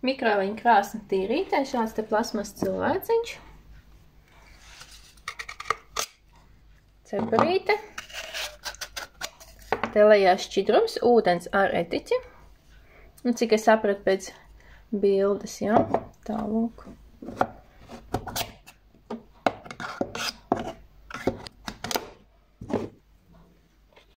Mikroviņu krāsni tīrītē, šāds te plasmas cilvēciņš. Cepurīte. Telējās šķidrums, ūdens ar etiķi. Un cik es sapratu pēc bildes, jā? Tā lūk.